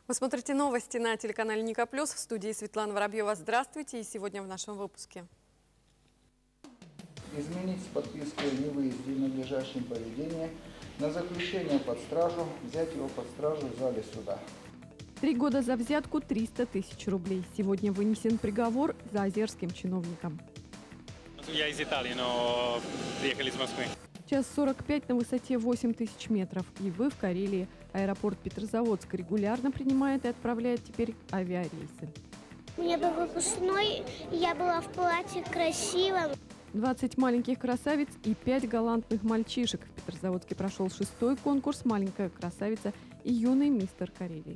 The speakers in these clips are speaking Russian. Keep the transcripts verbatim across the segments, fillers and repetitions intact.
Вы смотрите новости на телеканале Ника Плюс. В студии Светлана Воробьева. Здравствуйте. И сегодня в нашем выпуске. Изменить с подпиской о невыезде и надлежащем поведении, на заключение под стражу, взять его под стражу в зале суда. Три года за взятку – триста тысяч рублей. Сегодня вынесен приговор заозерским чиновникам. Я из Италии, но приехали из Москвы. Час сорок пять на высоте восемь тысяч метров. И вы в Карелии. Аэропорт Петрозаводск регулярно принимает и отправляет теперь авиарейсы. У меня был выпускной, я была в платье красивом. двадцать маленьких красавиц и пять галантных мальчишек. В Петрозаводске прошел шестой конкурс «Маленькая красавица» и юный мистер Карелии.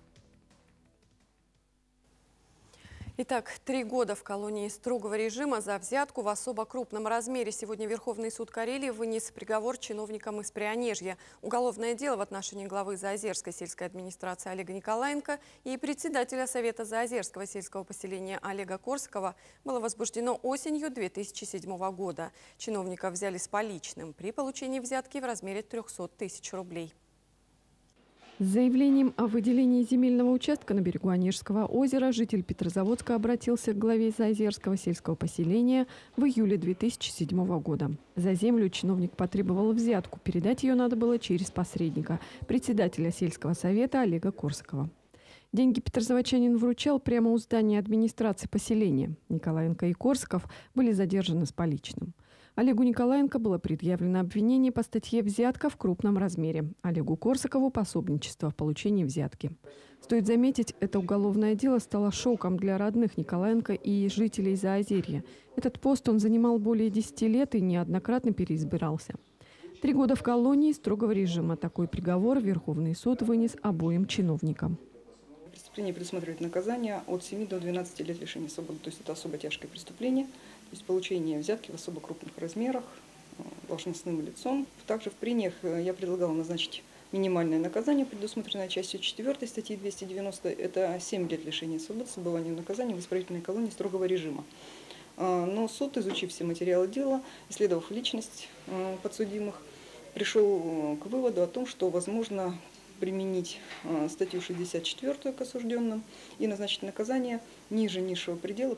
Итак, три года в колонии строгого режима за взятку в особо крупном размере. Сегодня Верховный суд Карелии вынес приговор чиновникам из Прионежья. Уголовное дело в отношении главы Заозерской сельской администрации Олега Николаенко и председателя Совета Заозерского сельского поселения Олега Корсакова было возбуждено осенью две тысячи седьмого года. Чиновников взяли с поличным при получении взятки в размере трёхсот тысяч рублей. С заявлением о выделении земельного участка на берегу Онежского озера житель Петрозаводска обратился к главе Заозерского сельского поселения в июле две тысячи седьмого года. За землю чиновник потребовал взятку. Передать ее надо было через посредника, председателя сельского совета Олега Корсакова. Деньги петрозаводчанин вручал прямо у здания администрации поселения. Николаенко и Корсаков были задержаны с поличным. Олегу Николаенко было предъявлено обвинение по статье «Взятка в крупном размере». Олегу Корсакову – пособничество в получении взятки. Стоит заметить, это уголовное дело стало шоком для родных Николаенко и жителей Заозерья. Этот пост он занимал более десяти лет и неоднократно переизбирался. Три года в колонии строгого режима. Такой приговор Верховный суд вынес обоим чиновникам. Преступление предусматривает наказание от семи до двенадцати лет лишения свободы. То есть это особо тяжкое преступление. То есть получение взятки в особо крупных размерах должностным лицом. Также в прениях я предлагала назначить минимальное наказание, предусмотренное частью четвёртой статьи двести девяносто. Это семь лет лишения свободы с отбыванием наказания в исправительной колонии строгого режима. Но суд, изучив все материалы дела, исследовав личность подсудимых, пришел к выводу о том, что возможно применить статью шестьдесят четвёртую к осужденным и назначить наказание ниже низшего предела.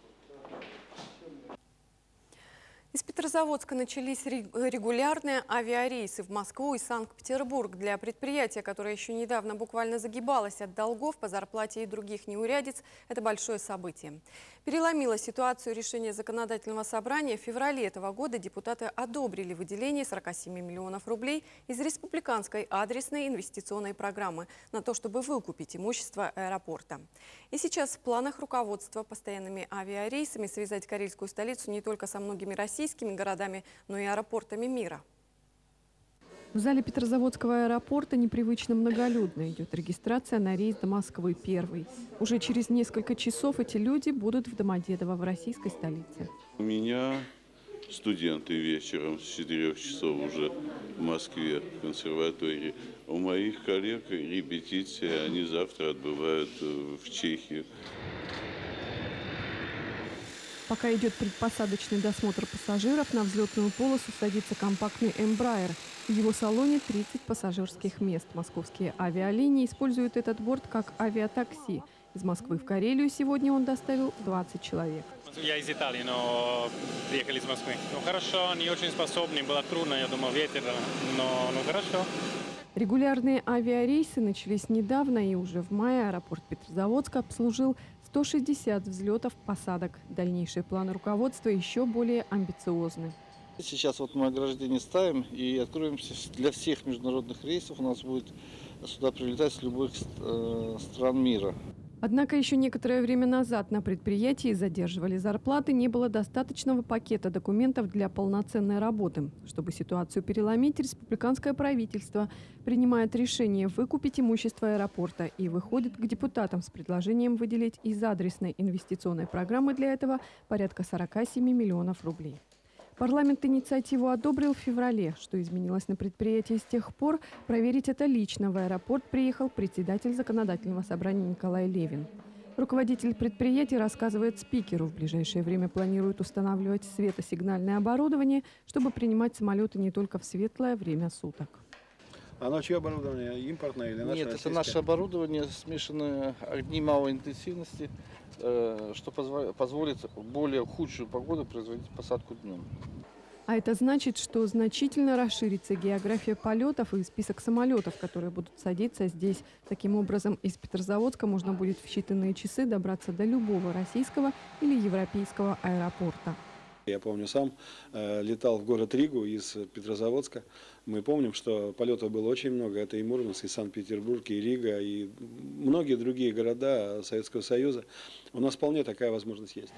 Из Петрозаводска начались регулярные авиарейсы в Москву и Санкт-Петербург. Для предприятия, которое еще недавно буквально загибалось от долгов по зарплате и других неурядиц, это большое событие. Переломило ситуацию решение законодательного собрания. В феврале этого года депутаты одобрили выделение сорока семи миллионов рублей из республиканской адресной инвестиционной программы на то, чтобы выкупить имущество аэропорта. И сейчас в планах руководства постоянными авиарейсами связать карельскую столицу не только со многими российскими городами, но и аэропортами мира. В зале Петрозаводского аэропорта непривычно многолюдно. Идет регистрация на рейс до Москвы первый. Уже через несколько часов эти люди будут в Домодедово, в российской столице. У меня студенты вечером с четырёх часов уже в Москве, в консерватории. У моих коллег репетиции, они завтра отбывают в Чехию. Пока идет предпосадочный досмотр пассажиров, на взлетную полосу садится компактный Embraer. В его салоне тридцать пассажирских мест. Московские авиалинии используют этот борт как авиатакси. Из Москвы в Карелию сегодня он доставил двадцать человек. Я из Италии, но приехали из Москвы. Ну хорошо, не очень способны, было трудно, я думал, ветер, но ну, хорошо. Регулярные авиарейсы начались недавно, и уже в мае аэропорт Петрозаводска обслужил сто шестьдесят взлетов-посадок. Дальнейшие планы руководства еще более амбициозны. Сейчас вот мы ограждение ставим и откроемся для всех международных рейсов. У нас будет сюда прилетать с любых э, стран мира. Однако еще некоторое время назад на предприятии задерживали зарплаты, не было достаточного пакета документов для полноценной работы. Чтобы ситуацию переломить, республиканское правительство принимает решение выкупить имущество аэропорта и выходит к депутатам с предложением выделить из адресной инвестиционной программы для этого порядка сорока семи миллионов рублей. Парламент инициативу одобрил в феврале. Что изменилось на предприятии с тех пор, проверить это лично в аэропорт приехал председатель законодательного собрания Николай Левин. Руководитель предприятия рассказывает спикеру, в ближайшее время планирует устанавливать светосигнальное оборудование, чтобы принимать самолеты не только в светлое время суток. Оно чье оборудование? Импортное или наше? Нет, российское? это наше оборудование, смешанные огни малой интенсивности, что позволит в более худшую погоду производить посадку днем. А это значит, что значительно расширится география полетов и список самолетов, которые будут садиться здесь. Таким образом, из Петрозаводска можно будет в считанные часы добраться до любого российского или европейского аэропорта. Я помню, сам э, летал в город Ригу из Петрозаводска. Мы помним, что полетов было очень много. Это и Мурманск, и Санкт-Петербург, и Рига, и многие другие города Советского Союза. У нас вполне такая возможность есть.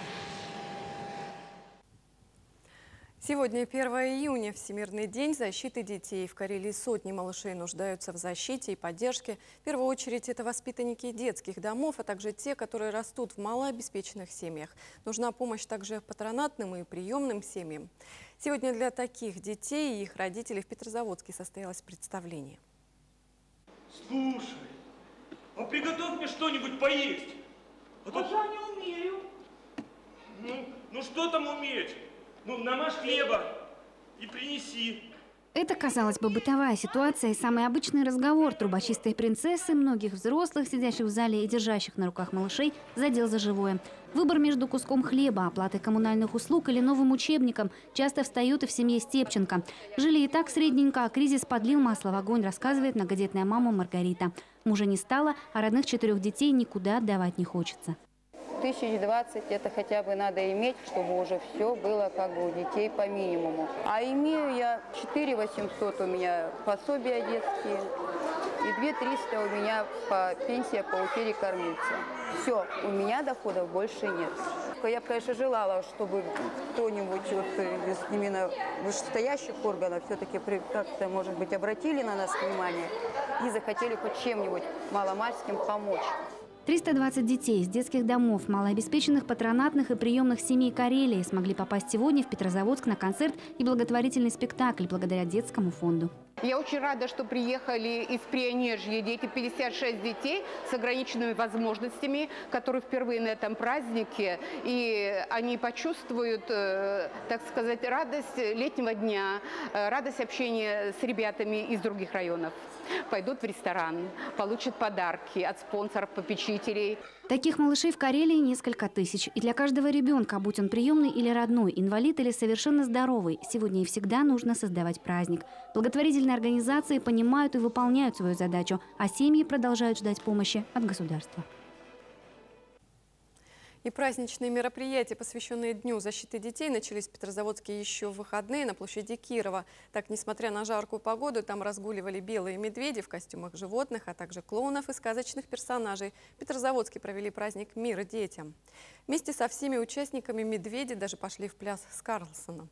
Сегодня первое июня, Всемирный день защиты детей. В Карелии сотни малышей нуждаются в защите и поддержке. В первую очередь это воспитанники детских домов, а также те, которые растут в малообеспеченных семьях. Нужна помощь также патронатным и приемным семьям. Сегодня для таких детей и их родителей в Петрозаводске состоялось представление. Слушай, а приготовь мне что-нибудь поесть. А то я не умею. Ну, ну что там уметь? Ну, намажь хлеба и принеси. Это, казалось бы, бытовая ситуация и самый обычный разговор трубочистой принцессы многих взрослых, сидящих в зале и держащих на руках малышей, задел за живое. Выбор между куском хлеба, оплатой коммунальных услуг или новым учебником часто встает и в семье Степченко. Жили и так средненько, а кризис подлил масло в огонь, рассказывает многодетная мама Маргарита. Мужа не стало, а родных четырех детей никуда отдавать не хочется. Тысяч двадцать это хотя бы надо иметь, чтобы уже все было как бы у детей по минимуму. А имею я четыре восемьсот у меня пособия детские и две триста у меня по пенсия по утере кормильца. Все, у меня доходов больше нет. Я бы, конечно, желала, чтобы кто-нибудь вот из именно вышестоящих органов все-таки как-то, может быть, обратили на нас внимание и захотели хоть чем-нибудь маломальским помочь. триста двадцать детей из детских домов, малообеспеченных патронатных и приемных семей Карелии смогли попасть сегодня в Петрозаводск на концерт и благотворительный спектакль благодаря детскому фонду. Я очень рада, что приехали из Прионежья дети, пятьдесят шесть детей с ограниченными возможностями, которые впервые на этом празднике. И они почувствуют, так сказать, радость летнего дня, радость общения с ребятами из других районов. Пойдут в ресторан, получат подарки от спонсоров, попечителей. Таких малышей в Карелии несколько тысяч. И для каждого ребенка, будь он приемный или родной, инвалид или совершенно здоровый, сегодня и всегда нужно создавать праздник. Благотворительные организации понимают и выполняют свою задачу, а семьи продолжают ждать помощи от государства. И праздничные мероприятия, посвященные Дню защиты детей, начались в Петрозаводске еще в выходные на площади Кирова. Так, несмотря на жаркую погоду, там разгуливали белые медведи в костюмах животных, а также клоунов и сказочных персонажей. В Петрозаводске провели праздник «Мир детям». Вместе со всеми участниками медведи даже пошли в пляс с Карлсоном.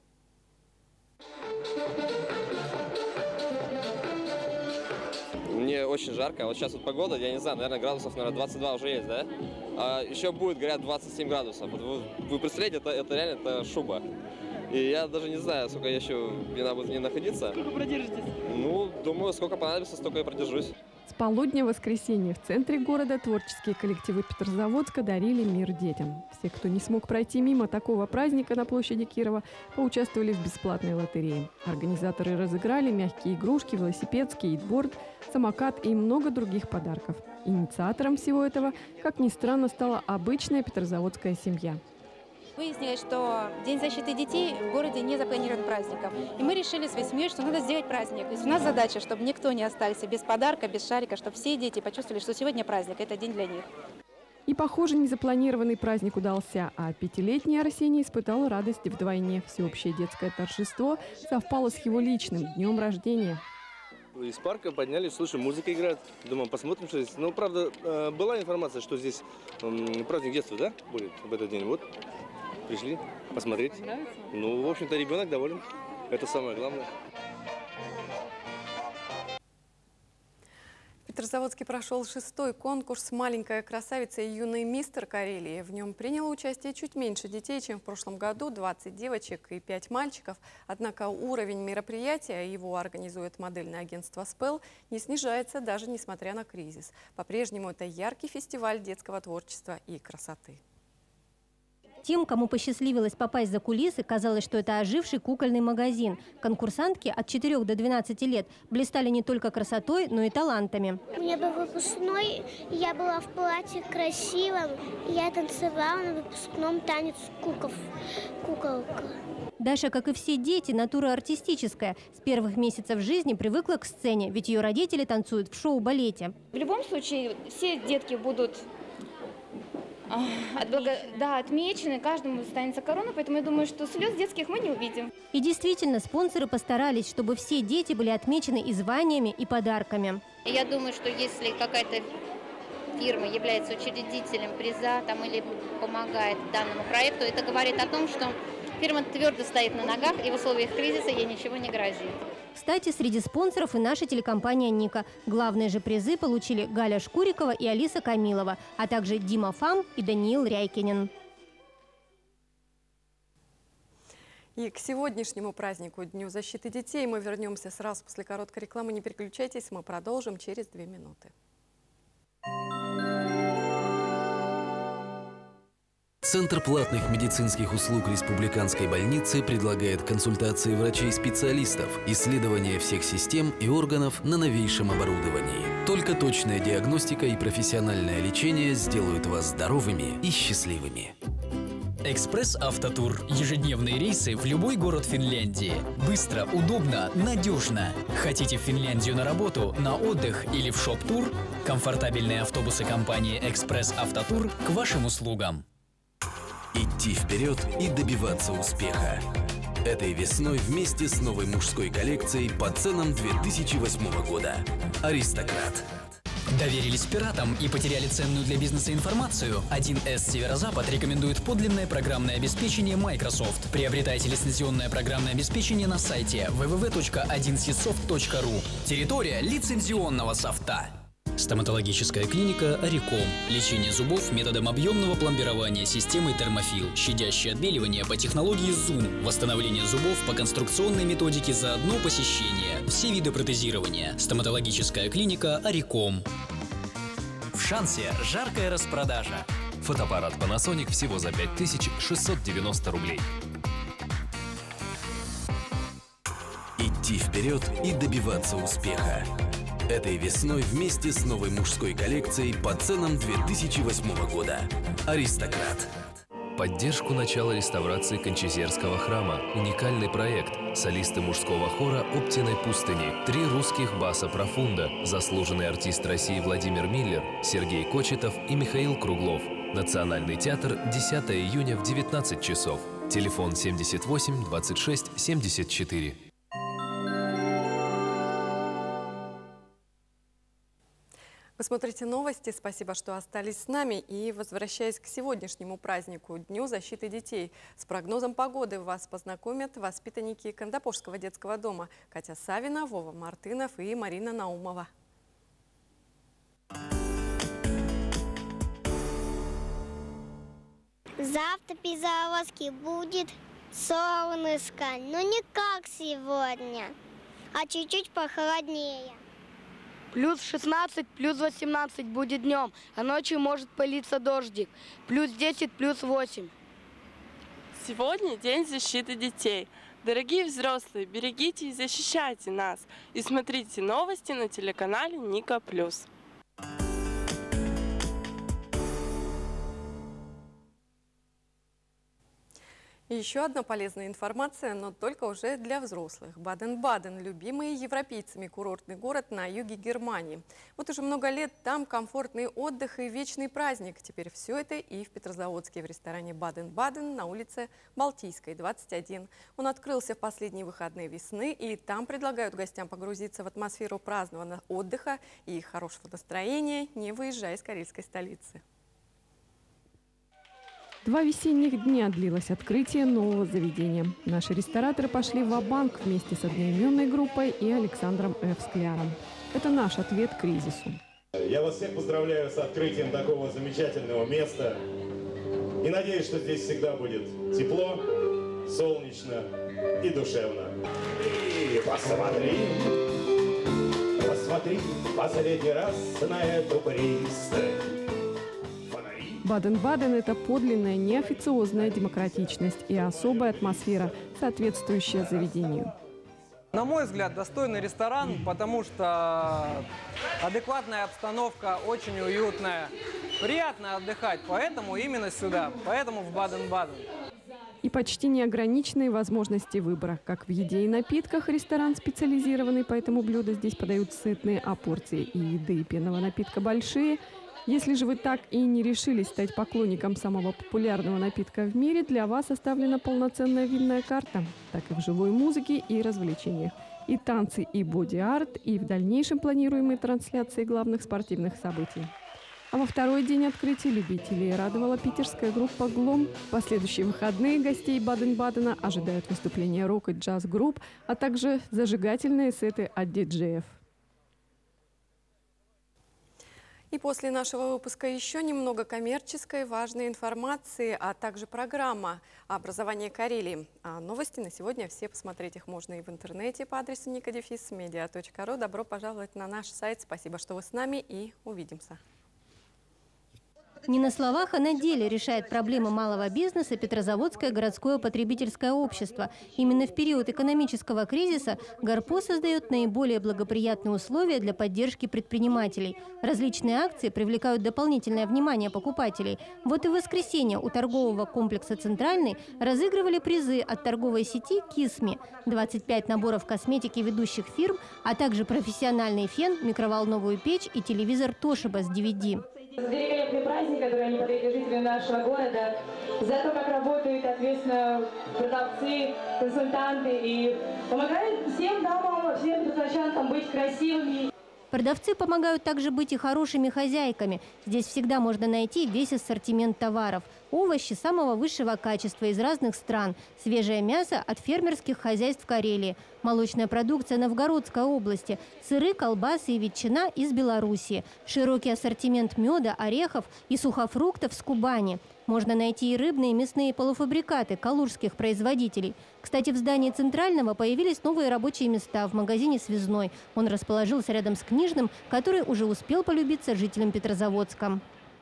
Мне очень жарко. Вот сейчас вот погода, я не знаю, наверное, градусов, наверное, двадцать два уже есть, да? А еще будет, говорят, двадцать семь градусов. Вот вы, вы представляете, это, это реально это шуба. И я даже не знаю, сколько я еще мне надо будет в ней находиться. Сколько продержитесь? Ну, думаю, сколько понадобится, столько и продержусь. С полудня воскресенья в центре города творческие коллективы Петрозаводска дарили мир детям. Все, кто не смог пройти мимо такого праздника на площади Кирова, поучаствовали в бесплатной лотерее. Организаторы разыграли мягкие игрушки, велосипед, скейтборд, самокат и много других подарков. Инициатором всего этого, как ни странно, стала обычная петрозаводская семья. Выяснилось, что День защиты детей в городе не запланирован праздником. И мы решили своей семьей, что надо сделать праздник. То есть у нас задача, чтобы никто не остался без подарка, без шарика, чтобы все дети почувствовали, что сегодня праздник, это день для них. И, похоже, незапланированный праздник удался, а пятилетний Арсений испытал радость вдвойне. Всеобщее детское торжество совпало с его личным днем рождения. Из парка поднялись, слушай, музыка играет. Думаю, посмотрим, что здесь. Ну, правда, была информация, что здесь праздник детства, да, будет в этот день. Вот, пришли посмотреть. Ну, в общем-то, ребенок доволен. Это самое главное. В Петрозаводске прошел шестой конкурс «Маленькая красавица и юный мистер Карелии». В нем приняло участие чуть меньше детей, чем в прошлом году – двадцать девочек и пять мальчиков. Однако уровень мероприятия, его организует модельное агентство «Спел», не снижается даже несмотря на кризис. По-прежнему это яркий фестиваль детского творчества и красоты. Тем, кому посчастливилось попасть за кулисы, казалось, что это оживший кукольный магазин. Конкурсантки от четырёх до двенадцати лет блистали не только красотой, но и талантами. У меня был выпускной, я была в платье красивом, и я танцевала на выпускном танец кукол, куколка. Даша, как и все дети, натура артистическая. С первых месяцев жизни привыкла к сцене, ведь ее родители танцуют в шоу-балете. В любом случае, все детки будут отмечены. Да, отмечены, каждому достанется корона, поэтому я думаю, что слез детских мы не увидим. И действительно, спонсоры постарались, чтобы все дети были отмечены и званиями, и подарками. Я думаю, что если какая-то фирма является учредителем приза там, или помогает данному проекту, это говорит о том, что фирма твердо стоит на ногах, и в условиях кризиса ей ничего не грозит. Кстати, среди спонсоров и наша телекомпания «Ника». Главные же призы получили Галя Шкурикова и Алиса Камилова, а также Дима Фам и Даниил Ряйкинин. И к сегодняшнему празднику, Дню защиты детей, мы вернемся сразу после короткой рекламы. Не переключайтесь, мы продолжим через две минуты. Центр платных медицинских услуг Республиканской больницы предлагает консультации врачей-специалистов, исследование всех систем и органов на новейшем оборудовании. Только точная диагностика и профессиональное лечение сделают вас здоровыми и счастливыми. Экспресс Автотур. Ежедневные рейсы в любой город Финляндии. Быстро, удобно, надежно. Хотите в Финляндию на работу, на отдых или в шоп-тур? Комфортабельные автобусы компании Экспресс Автотур к вашим услугам. Идти вперед и добиваться успеха. Этой весной вместе с новой мужской коллекцией по ценам две тысячи восьмого года. Аристократ. Доверились пиратам и потеряли ценную для бизнеса информацию? один эс Северо-Запад рекомендует подлинное программное обеспечение Microsoft. Приобретайте лицензионное программное обеспечение на сайте дабл ю дабл ю дабл ю точка один си софт точка ру. Территория лицензионного софта. Стоматологическая клиника «Ариком». Лечение зубов методом объемного пломбирования системой термофил. Щадящее отбеливание по технологии зум. Восстановление зубов по конструкционной методике за одно посещение. Все виды протезирования. Стоматологическая клиника «Ариком». В Шансе жаркая распродажа. Фотоаппарат Panasonic всего за пять тысяч шестьсот девяносто рублей. Идти вперед и добиваться успеха. Этой весной вместе с новой мужской коллекцией по ценам две тысячи восьмого года. Аристократ. Поддержку начала реставрации Кончезерского храма. Уникальный проект. Солисты мужского хора Оптиной пустыни. Три русских баса профунда. Заслуженный артист России Владимир Миллер, Сергей Кочетов и Михаил Круглов. Национальный театр. десятого июня в девятнадцать часов. Телефон семьдесят восемь двадцать шесть семьдесят четыре. Вы смотрите новости. Спасибо, что остались с нами. И возвращаясь к сегодняшнему празднику, Дню защиты детей, с прогнозом погоды вас познакомят воспитанники Кандапошского детского дома Катя Савина, Вова Мартынов и Марина Наумова. Завтра в Петрозаводске будет солнышко, но не как сегодня, а чуть-чуть похолоднее. Плюс шестнадцать, плюс восемнадцать будет днем, а ночью может пылиться дождик. Плюс десять, плюс восемь. Сегодня День защиты детей. Дорогие взрослые, берегите и защищайте нас. И смотрите новости на телеканале Ника Плюс. И еще одна полезная информация, но только уже для взрослых. Баден-Баден – любимый европейцами курортный город на юге Германии. Вот уже много лет там комфортный отдых и вечный праздник. Теперь все это и в Петрозаводске, в ресторане Баден-Баден на улице Балтийской, двадцать один. Он открылся в последние выходные весны, и там предлагают гостям погрузиться в атмосферу праздного отдыха и хорошего настроения, не выезжая из карельской столицы. Два весенних дня длилось открытие нового заведения. Наши рестораторы пошли ва-банк вместе с одноименной группой и Александром Ф. Скляром. Это наш ответ к кризису. Я вас всех поздравляю с открытием такого замечательного места. И надеюсь, что здесь всегда будет тепло, солнечно и душевно. И посмотри, посмотри последний раз на эту пристань. Фонари Баден-Баден – это подлинная неофициозная демократичность и особая атмосфера, соответствующая заведению. На мой взгляд, достойный ресторан, потому что адекватная обстановка, очень уютная. Приятно отдыхать, поэтому именно сюда, поэтому в Баден-Баден. И почти неограниченные возможности выбора. Как в еде и напитках, ресторан специализированный, поэтому блюда здесь подают сытные, а порции и еды, и пенного напитка большие. Если же вы так и не решились стать поклонником самого популярного напитка в мире, для вас оставлена полноценная винная карта, так и в живой музыке и развлечениях. И танцы, и боди-арт, и в дальнейшем планируемые трансляции главных спортивных событий. А во второй день открытия любителей радовала питерская группа «Глом». В последующие выходные гостей Баден-Бадена ожидают выступления рок- и джаз-групп, а также зажигательные сеты от диджеев. И после нашего выпуска еще немного коммерческой важной информации, а также программа «Образование Карелии». А новости на сегодня все посмотреть их можно и в интернете по адресу ник дефис медиа точка ру. Добро пожаловать на наш сайт. Спасибо, что вы с нами, и увидимся. Не на словах, а на деле решает проблемы малого бизнеса Петрозаводское городское потребительское общество. Именно в период экономического кризиса ГОРПО создает наиболее благоприятные условия для поддержки предпринимателей. Различные акции привлекают дополнительное внимание покупателей. Вот и в воскресенье у торгового комплекса «Центральный» разыгрывали призы от торговой сети «Кисми». двадцать пять наборов косметики ведущих фирм, а также профессиональный фен, микроволновую печь и телевизор «Тошиба» с ди ви ди. Великолепный праздник, который они подарили жителям нашего города, за то, как работают, ответственно, продавцы, консультанты и помогают всем дамам, всем петрозаводчанкам быть красивыми. Продавцы помогают также быть и хорошими хозяйками. Здесь всегда можно найти весь ассортимент товаров. Овощи самого высшего качества из разных стран. Свежее мясо от фермерских хозяйств Карелии. Молочная продукция Новгородской области. Сыры, колбасы и ветчина из Белоруссии. Широкий ассортимент меда, орехов и сухофруктов с Кубани. Можно найти и рыбные, и мясные полуфабрикаты калужских производителей. Кстати, в здании Центрального появились новые рабочие места в магазине «Связной». Он расположился рядом с книжным, который уже успел полюбиться жителям Петрозаводска.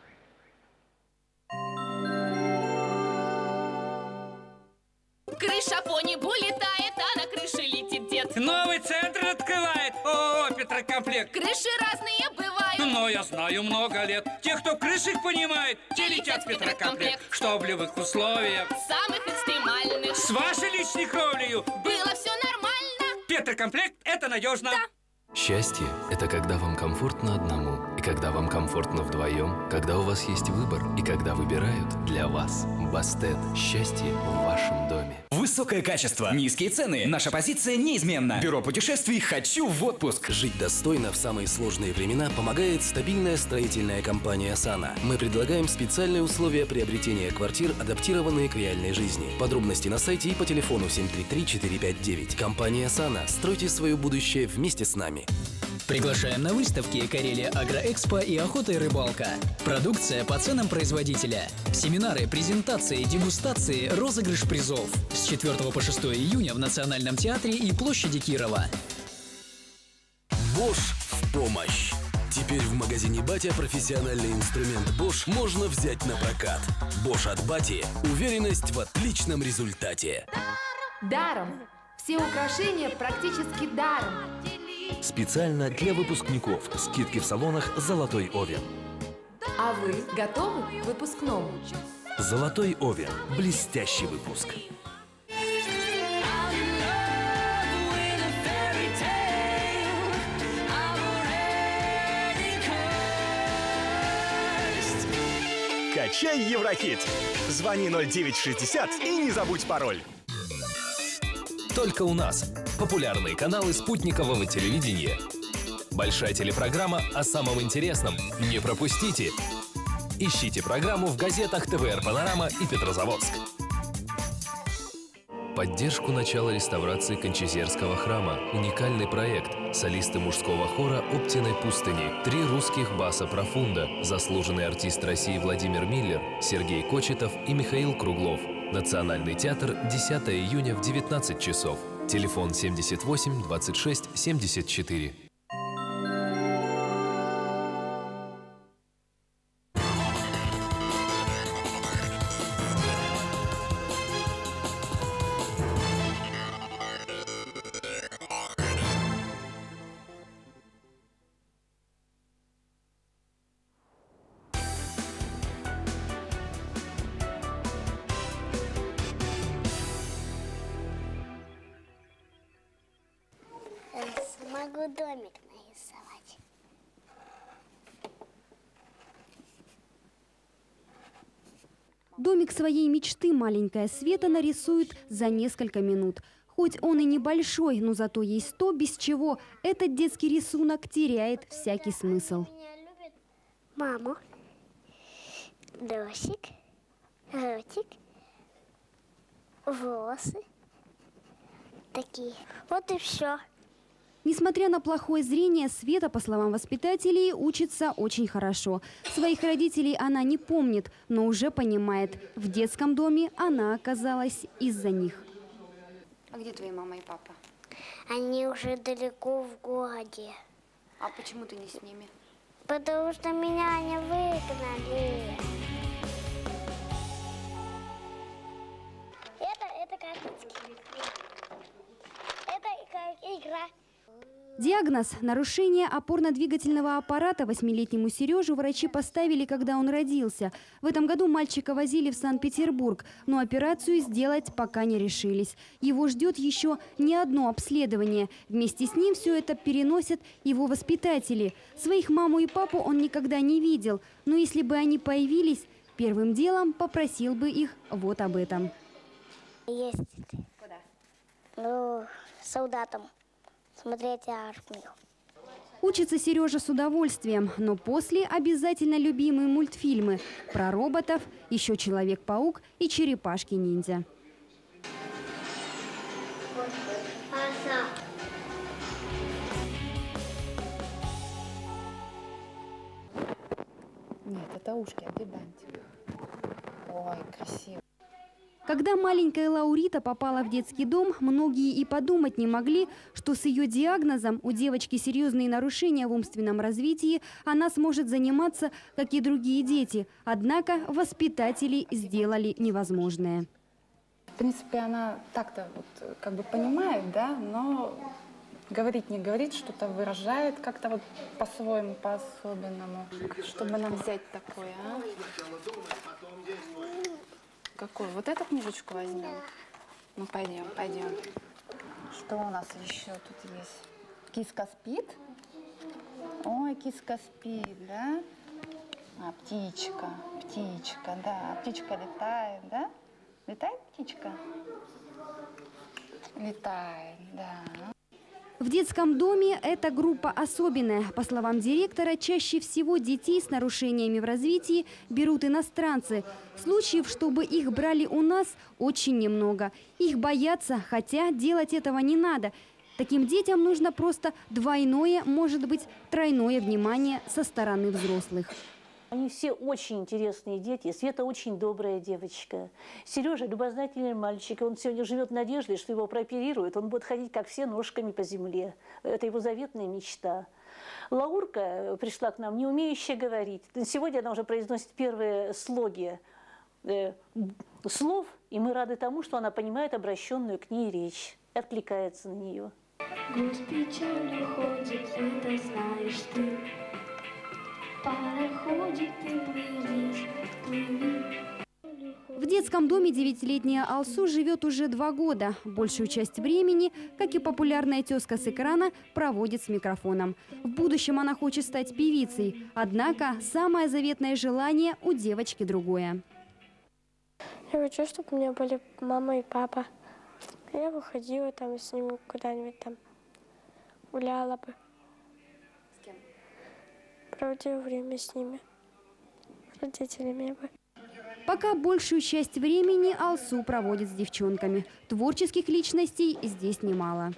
Крыша по небу летает, а на крыше летит дед. Новый центр открывает ООО «Петрокомплект». Крыши разные бывают, но я знаю много лет. Те, кто в крышах понимает, те летят в Петрокомплект. Что в любых условиях, самых экстремальных, с вашей личной кровлею было все нормально. Петрокомплект – это надежно. Да. Счастье – это когда вам комфортно одному, и когда вам комфортно вдвоем, когда у вас есть выбор, и когда выбирают для вас. Бастет. Счастье в вашем доме. Высокое качество, низкие цены. Наша позиция неизменна. Бюро путешествий «Хочу в отпуск». Жить достойно в самые сложные времена помогает стабильная строительная компания «Сана». Мы предлагаем специальные условия приобретения квартир, адаптированные к реальной жизни. Подробности на сайте и по телефону семь три три четыре пять девять. Компания «Сана». Стройте свое будущее вместе с нами. Приглашаем на выставки «Карелия Агроэкспо» и «Охота и рыбалка». Продукция по ценам производителя. Семинары, презентации, дегустации, розыгрыш призов. С четвёртого по шестое июня в Национальном театре и площади Кирова. Bosch в помощь. Теперь в магазине «Батя» профессиональный инструмент Bosch можно взять на прокат. Bosch от Бати. Уверенность в отличном результате. Даром. Все украшения практически даром. Специально для выпускников. Скидки в салонах «Золотой Овен». А вы готовы к выпускному? «Золотой Овен». Блестящий выпуск. Качай Еврохит. Звони ноль девять шестьдесят и не забудь пароль. Только у нас. Популярные каналы спутникового телевидения. Большая телепрограмма о самом интересном. Не пропустите. Ищите программу в газетах тэ вэ эр «Панорама» и «Петрозаводск». Поддержку начала реставрации Кончезерского храма. Уникальный проект. Солисты мужского хора «Оптиной пустыни». Три русских баса профунда. Заслуженный артист России Владимир Миллер, Сергей Кочетов и Михаил Круглов. Национальный театр, десятого июня в девятнадцать часов. Телефон семьдесят восемь двадцать шесть семьдесят четыре. могу домик нарисовать. Домик своей мечты маленькая Света нарисует за несколько минут. Хоть он и небольшой, но зато есть то, без чего этот детский рисунок теряет всякий смысл. Маму, носик, ротик, волосы такие. Вот и все. Несмотря на плохое зрение, Света, по словам воспитателей, учится очень хорошо. Своих родителей она не помнит, но уже понимает, в детском доме она оказалась из-за них. А где твои мама и папа? Они уже далеко в городе. А почему ты не с ними? Потому что меня не выгнали. Это, это карточки. Это как игра. Диагноз – нарушение опорно-двигательного аппарата восьмилетнему Сережу врачи поставили, когда он родился. В этом году мальчика возили в Санкт-Петербург, но операцию сделать пока не решились. Его ждет еще не одно обследование. Вместе с ним все это переносят его воспитатели. Своих маму и папу он никогда не видел, но если бы они появились, первым делом попросил бы их вот об этом. Ездить. Куда? Ну, солдатам. Смотреть армию. Учится Сережа с удовольствием, но после обязательно любимые мультфильмы про роботов, еще Человек-паук и Черепашки-ниндзя. Нет, это ушки, а где бантик? Ой, красиво. Когда маленькая Лаурита попала в детский дом, многие и подумать не могли, что с ее диагнозом у девочки серьезные нарушения в умственном развитии, она сможет заниматься, как и другие дети. Однако воспитатели сделали невозможное. В принципе, она так-то вот как бы понимает, да, но говорить не говорит, что-то выражает как-то вот по-своему, по-особенному. Чтобы нам взять такое, а? Какую? Вот эту книжечку возьмем? Ну, пойдем, пойдем. Что у нас еще тут есть? Киска спит? Ой, киска спит, да? А, птичка, птичка, да. Птичка летает, да? Летает птичка? Летает, да. В детском доме эта группа особенная. По словам директора, чаще всего детей с нарушениями в развитии берут иностранцы. Случаев, чтобы их брали у нас, очень немного. Их боятся, хотя делать этого не надо. Таким детям нужно просто двойное, может быть, тройное внимание со стороны взрослых. Они все очень интересные дети. Света очень добрая девочка. Сережа любознательный мальчик. Он сегодня живет надеждой, что его прооперируют. Он будет ходить, как все, ножками по земле. Это его заветная мечта. Лаурка пришла к нам, не умеющая говорить. Сегодня она уже произносит первые слоги э, слов, и мы рады тому, что она понимает обращенную к ней речь. Откликается на нее. Груз печалью ходит, это знаешь ты. В детском доме девятилетняя Алсу живет уже два года. Большую часть времени, как и популярная тезка с экрана, проводит с микрофоном. В будущем она хочет стать певицей. Однако самое заветное желание у девочки другое. Я хочу, чтобы у меня были мама и папа. Я выходила там с ними куда-нибудь там, гуляла бы. С кем? Проводила время с ними, с родителями бы. Пока большую часть времени Алсу проводит с девчонками. Творческих личностей здесь немало.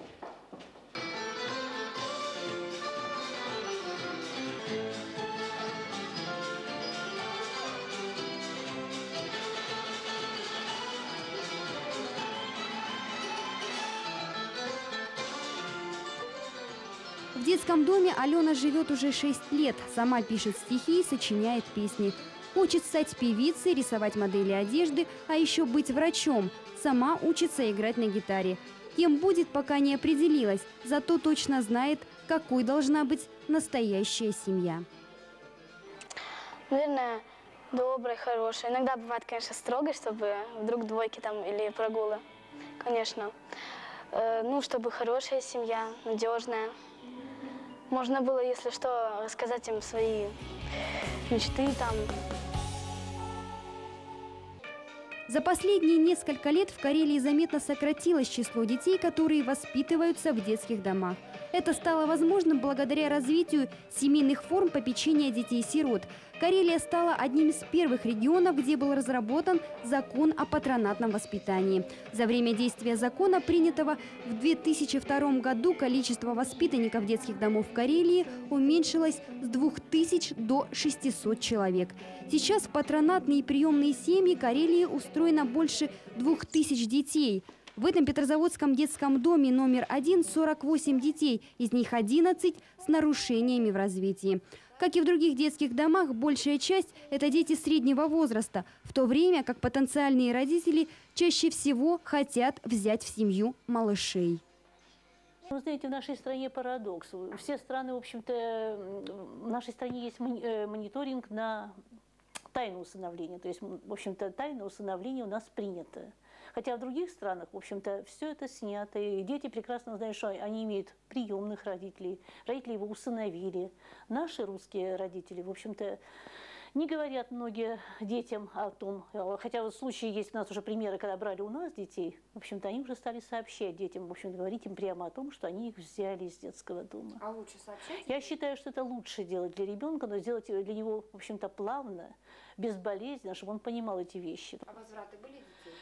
В детском доме Алена живет уже шесть лет. Сама пишет стихи и сочиняет песни. Хочет стать певицей, рисовать модели одежды, а еще быть врачом. Сама учится играть на гитаре. Кем будет, пока не определилась, зато точно знает, какой должна быть настоящая семья. Наверное, доброй, хорошей. Иногда бывает, конечно, строгой, чтобы вдруг двойки там или прогулы. Конечно. Э, ну, чтобы хорошая семья, надежная. Можно было, если что, рассказать им свои мечты там. За последние несколько лет в Карелии заметно сократилось число детей, которые воспитываются в детских домах. Это стало возможным благодаря развитию семейных форм попечения детей-сирот. Карелия стала одним из первых регионов, где был разработан закон о патронатном воспитании. За время действия закона, принятого в две тысячи втором году, количество воспитанников детских домов в Карелии уменьшилось с двух тысяч до шестисот человек. Сейчас в патронатные и приемные семьи Карелии устроено больше двух тысяч детей. В этом Петрозаводском детском доме номер один сорок восемь детей, из них одиннадцать с нарушениями в развитии. Как и в других детских домах, большая часть – это дети среднего возраста, в то время как потенциальные родители чаще всего хотят взять в семью малышей. Вы знаете, в нашей стране парадокс. Все страны, в общем-то, в нашей стране есть мониторинг на тайное усыновление. То есть, в общем-то, тайное усыновление у нас принято. Хотя в других странах, в общем-то, все это снято. И дети прекрасно знают, что они имеют приемных родителей. Родители его усыновили. Наши русские родители, в общем-то, не говорят многие детям о том, хотя вот случаи есть у нас уже примеры, когда брали у нас детей, в общем-то, они уже стали сообщать детям, в общем-то, говорить им прямо о том, что они их взяли из детского дома. А лучше сообщать? Я считаю, что это лучше делать для ребенка, но сделать для него, в общем-то, плавно, безболезненно, чтобы он понимал эти вещи. А возвраты были детей?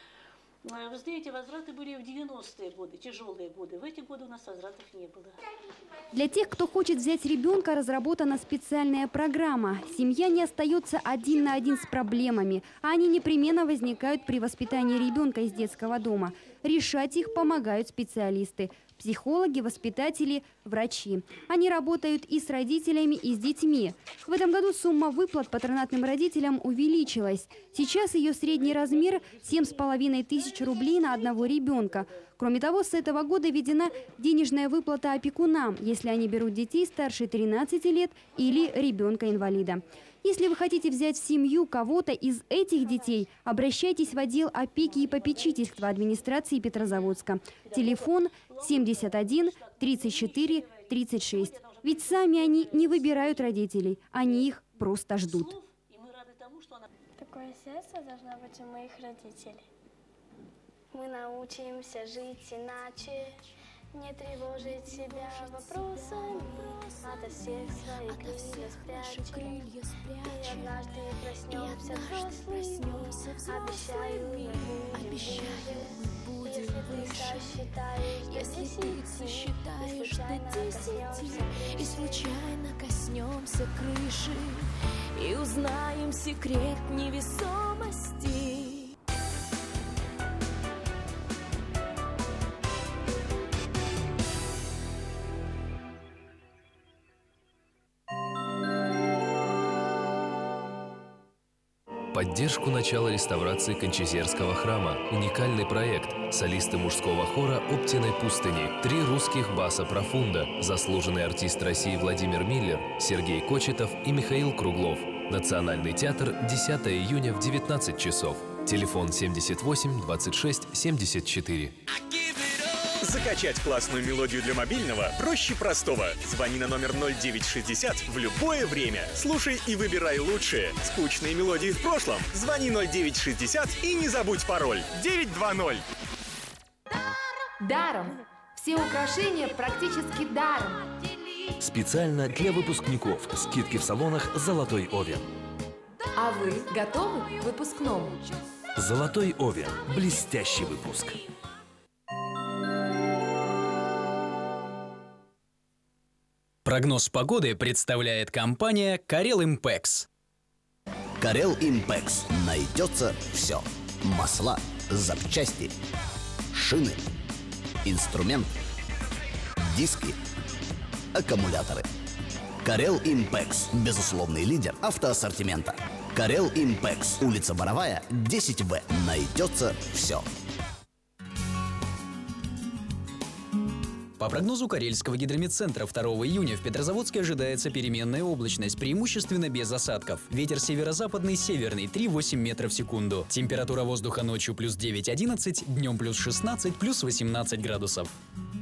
Вы знаете, возвраты были в девяностые годы, тяжелые годы. В эти годы у нас возвратов не было. Для тех, кто хочет взять ребенка, разработана специальная программа. Семья не остается один на один с проблемами, а они непременно возникают при воспитании ребенка из детского дома. Решать их помогают специалисты – психологи, воспитатели, врачи. Они работают и с родителями, и с детьми. В этом году сумма выплат патронатным родителям увеличилась. Сейчас ее средний размер – семь с половиной тысяч рублей на одного ребенка. Кроме того, с этого года введена денежная выплата опекунам, если они берут детей старше тринадцати лет или ребенка-инвалида. Если вы хотите взять в семью кого-то из этих детей, обращайтесь в отдел опеки и попечительства администрации Петрозаводска. Телефон семьдесят один тридцать четыре тридцать шесть. Ведь сами они не выбирают родителей, они их просто ждут. Такое сердце должно быть у моих родителей. Мы научимся жить иначе, не тревожить себя вопросами, ото всех своих крылья спрячем. И однажды проснемся взрослыми, обещаю, мы будем выше. Если ты сосчитаешь до десяти и случайно коснемся крыши, и узнаем секрет невесомости. Поддержку начала реставрации Кончезерского храма. Уникальный проект. Солисты мужского хора Оптиной пустыни. Три русских баса профунда. Заслуженный артист России Владимир Миллер, Сергей Кочетов и Михаил Круглов. Национальный театр. десятого июня в девятнадцать часов. Телефон семьдесят восемь двадцать шесть семьдесят четыре. Закачать классную мелодию для мобильного проще простого. Звони на номер ноль девять шестьдесят в любое время. Слушай и выбирай лучшие. Скучные мелодии в прошлом. Звони ноль девять шестьдесят и не забудь пароль. девять два ноль. Даром. Все украшения практически даром. Специально для выпускников. Скидки в салонах «Золотой Овен». А вы готовы к выпускному? «Золотой Овен». Блестящий выпуск. Прогноз погоды представляет компания Карел Импекс. Карел Импекс. Найдется все. Масла, запчасти, шины, инструмент, диски, аккумуляторы. Карел Импекс. Безусловный лидер автоассортимента. Карел Импекс. Улица Боровая, десять В. Найдется все. По прогнозу Карельского гидрометцентра второго июня в Петрозаводске ожидается переменная облачность, преимущественно без осадков. Ветер северо-западный, северный три целых восемь метров в секунду. Температура воздуха ночью плюс девять одиннадцать, днем плюс шестнадцать, плюс восемнадцать градусов.